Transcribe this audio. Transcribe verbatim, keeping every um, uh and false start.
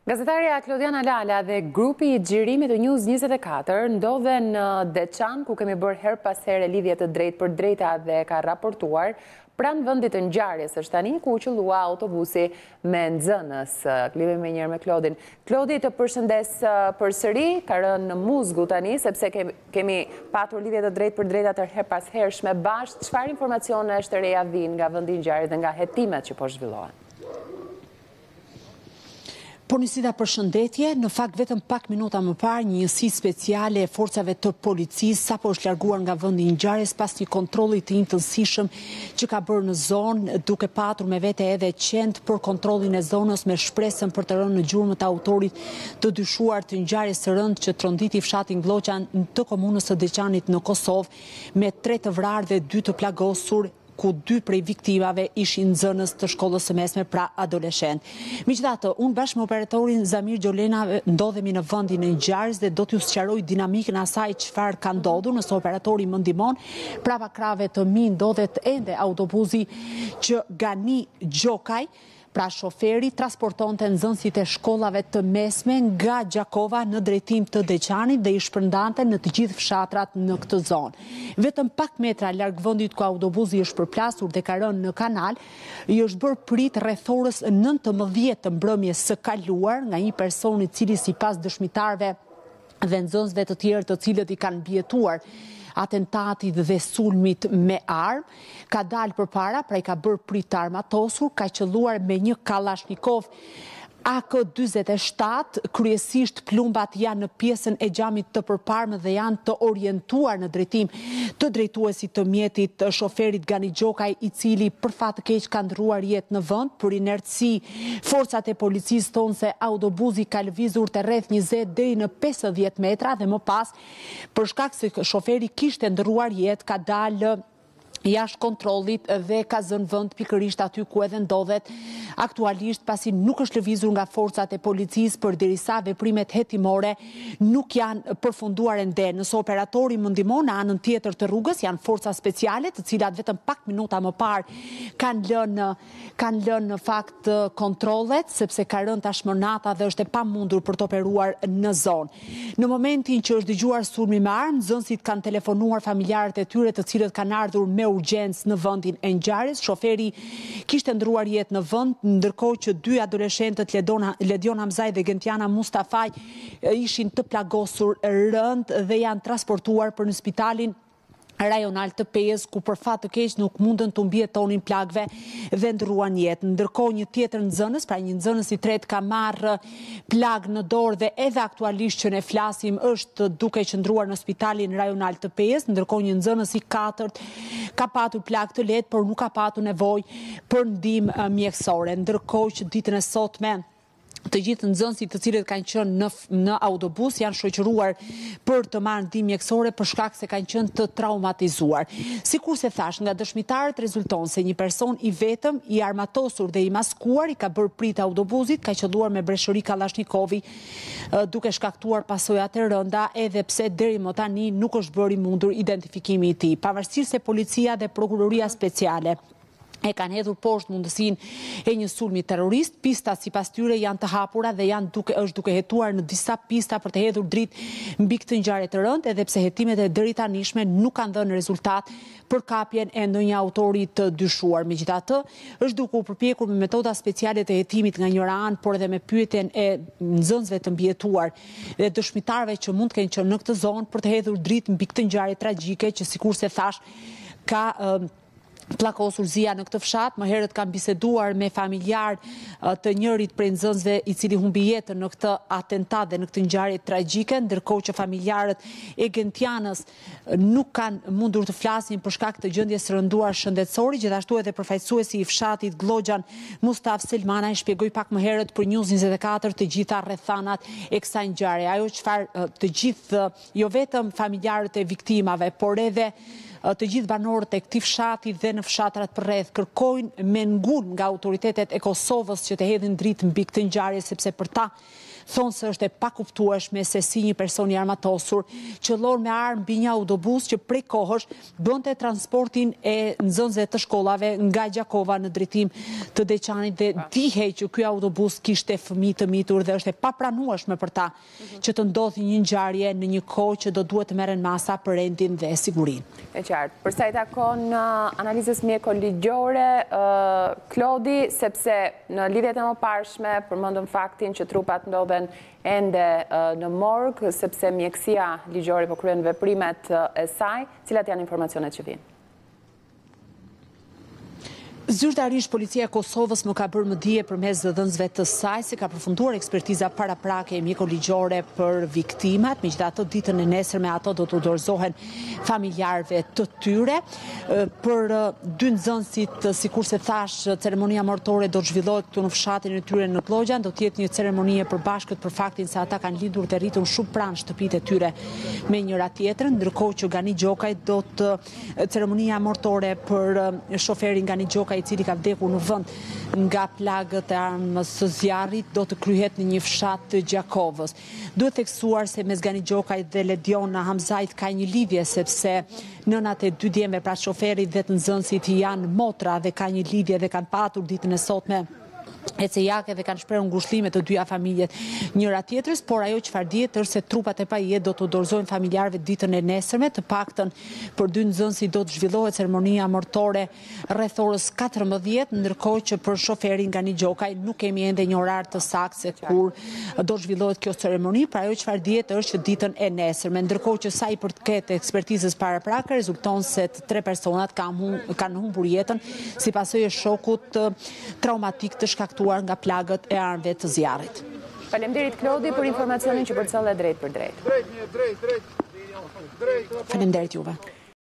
Gazetarja Klodiana Lala dhe grupi i xhirimit të News njëzet e katër ndodhen në Deçan, ku kemi bërë her pas here lidhje të drejtë për drejta dhe ka raportuar pranë vendit të ngjarjes është tani ku u qëllua autobusi me nxënës. Klipim me njërë me Klodin. Klodi, të përshëndes përsëri, ka rënë në muzgu tani, sepse kemi patur lidhje të drejtë për drejta të her pas hershme bashkë. Çfarë informacione është të reja vinë nga vendi i ngjarjes dhe nga hetimet që po zhvillohen? Por njësida përshëndetje, në fakt vetëm pak minuta më parë, një njësi speciale e forcave të policisë sapo është larguar nga vendi i ngjarjes pas një kontrolli të intensivshëm që ka bërë në zonë, duke patur me vete edhe qend për kontrollin e zonës me shpresën për të rënë në gjurmët e autorit të dyshuar të ngjarjes së rëndë që tronditi fshatin Glloqan të komunës së Deçanit në Kosovë me tre të vrarë dhe dy të plagosur, ku dy prej viktimave ishin nxënës të shkollës së mesme, pra adoleshent. Megjithatë, unë bashkë me operatorin Zamir Gjolena ndodhemi në vendin e ngjarjes dhe do t'ju sqaroj dinamikën asaj çfarë ka ndodhur, nëse operatori më ndihmon. Prapa krave të mi ndodhet ende autobusi që Gani Gjokaj, pra shoferi, transportonte nxënësit e shkollave të mesme nga Gjakova në drejtim të Deçanit dhe i shpërndante në të gjithë fshatrat në këtë zonë. Vetëm pak metra larg vendit ku autobusi është përplasur dhe ka rënë në kanal, i është bërë prit rreth orës nëntëmbëdhjetë të mbrëmjes së kaluar nga një person i cili sipas dëshmitarëve dhe nxënësve të tjerë të cilët i kanë mbijetuar atentatit dhe sulmit me armë, ka dalë përpara, pra i ka bërë prit të armatosur, ka qelluar me një Kalashnikov A K dyzet e shtatë, kryesisht plumbat janë në pjesën e xhamit të përparme dhe janë të orientuar në drejtim të drejtuesit të mjetit, shoferit Gani Gjokaj, i cili për fat të keq ka ndruar jetë në vend për inertësi. Forcat e policisë thonë se autobusi ka lëvizur të rreth njëzet deri në pesëdhjetë metra dhe më pas, për shkak se shoferi kishte ndruar jetë, ka dalë jashtë kontrollit dhe ka zënë vend pikërisht aty ku edhe ndodhet aktualisht, pasi nuk është lëvizur nga forcat e policisë përderisa veprimet hetimore nuk janë përfunduar ende. Nëse operatori më ndihmon në anën tjetër të rrugës, janë forca speciale, të cilat vetëm pak minuta më parë kanë lënë kanë lënë në fakt kontrollet, sepse ka rënë tashmë nata dhe është e pamundur për të operuar në zonë. Në momentin që është dëgjuar sulmi me armë, nxënësit kanë telefonuar familjarët e tyre, të cilët kanë ardhur me urgjencë në vendin e ngjarjes. Shoferi kishte ndruar jetë në vend, ndërkohë që dy adoleshentët Ledion Hamzaj dhe Gentiana Mustafaj ishin të plagosur rënd dhe janë transportuar për në spitalin rajonal të Pezë, ku për fat të keq nuk mundën të mbjetonin plagëve dhe ndruan jetë. Ndërkohë një tjetër nxënës, pra një nxënës i tretë, ka marrë plagë në dorë dhe edhe aktualisht që ne flasim është duke qëndruar në spitalin rajonal të Pezë, ndërkohë një nxënës i katërt ka patur plagë të lehtë, por nuk ka patur nevojë për ndihmë mjekësore. Ndërkohë që ditën e sotme të gjithë nxënësit të cilët kanë qenë në, në autobus janë shoqëruar për të marrë ndihmë mjekësore për shkak se kanë qenë të traumatizuar. Sikur se thash, nga dëshmitarët rezulton se një person i vetëm, i armatosur dhe i maskuar i ka bërë prit autobusit, ka qelluar me breshëri Kallashnikovi, duke shkaktuar pasoja të rënda, edhe pse deri më tani nuk është bërë i mundur identifikimi i tij. Pavarësisht se policia dhe prokuroria speciale e kanë hedhur poshtë mundësinë e një sulmi terrorist, pistat sipas tyre janë të hapura dhe janë duke është duke hetuar në disa pista për të hedhur dritë mbi këtë ngjarje të rëndë, edhe pse hetimet e deri tanishme nuk kanë dhënë rezultat për kapjen e ndonjë autori të dyshuar. Megjithatë, është duke u përpjekur me metoda speciale të hetimit nga njëra anë, por edhe me pyetjen e nxënësve të mbijetuar dhe dëshmitarëve që mund të kenë qenë në këtë zonë për të hedhur dritë mbi këtë ngjarje tragjike që sikurse thash ka uh, plakosur zia në këtë fshat. Më herët kam biseduar me familjar të njërit prej nxënësve i cili humbi jetën në këtë atentat dhe në këtë ngjarje tragjike, ndërkohë që familjarët e Gentianës nuk kanë mundur të flasin për shkak të gjendjes së rënduar shëndetësore. Gjithashtu edhe përfaqësuesi i fshatit Glloqan, Mustaf Selmana, i shpjegoi pak më herët për News njëzet e katër të gjitha rrethanat e kësaj ngjarje. Ajo çfarë të gjithë, jo vetëm familjarët e viktimave, por edhe Të gjithë banorët e këtij fshati dhe në fshatrat përreth kërkojnë mengun nga autoritetet e Kosovës që të hedhin dritë mbi këtë ngjarje, sepse për ta thonë se është e pakuptueshme se si një person i armatosur qëllor me armë mbi një autobus që prej kohësh bënte transportin e nxënësve të shkollave nga Gjakova në drejtim të Deçanit dhe dihej që ky autobus kishte fëmijë të mitur dhe është e papranueshme për ta që të ndodhi një ngjarje në një kohë që do duhet të merren masa për rendin dhe sigurinë. E qartë. Përsa i takon analizës mjeko-ligjore, Klodi, sepse në lidhjet e mëparshme përmendëm faktin që trupat ndodhen ende në morg, sepse mjekësia ligjore po kryen veprimet e saj, cilat janë informacionet që vinë? Zyrtarisht policia e Kosovës më ka bërë më dije përmes dhënësve të saj se ka përfunduar ekspertiza paraprake e mjeko-ligjore për viktimat, megjithatë ditën e nesërme ato do të dorëzohen familjarëve të tyre. Për dy nxënësit, sikurse thash, ceremonia martore do të zhvillohet këtu në fshatin e tyre në Llogjan, do të jetë një ceremoni e përbashkët për faktin se ata kanë lidhur të rritun shumë pranë shtëpitë e tyre me njëra tjetrën, ndërkohë që Gani Gjokaj do të ceremonia martore për shoferin Gani Gjokaj i cili ka vdekur në vend nga plagët e armës së zjarrit do të kryhet në një fshat të Gjakovës. Duhet theksuar se mes Gani Gjokaj dhe Lediona Hamzajt ka një lidhje sepse nënat e dy djemve, pra shoferit dhe të nxënësit janë motra dhe ka një lidhje dhe kanë patur ditën e sotme e cejake dhe kanë shprehur ngushëllime të dyja familjet njëra tjetrës, por ajo çfarë dihet është se trupat e pajisjes do të dorëzohen familjarëve ditën e nesërme, të paktën për dy nxënësit do të zhvillohet ceremonia martore rreth orës katërmbëdhjetë, ndërkohë që për shoferin Gani Gjokaj nuk kemi ende një orar të saktë se kur do zhvillohet kjo ceremoni, por ajo çfarë dihet është që ditën e nesërme, ndërkohë që sa i përket ekspertizës paraprake rezulton se të tre personat kanë kanë humbur jetën si pasojë e shokut traumatik të shkaktuar nga plagët e armëve të zjarrit. Faleminderit Klodi për informacionin që përcjell drejt për drejt. Faleminderit juve.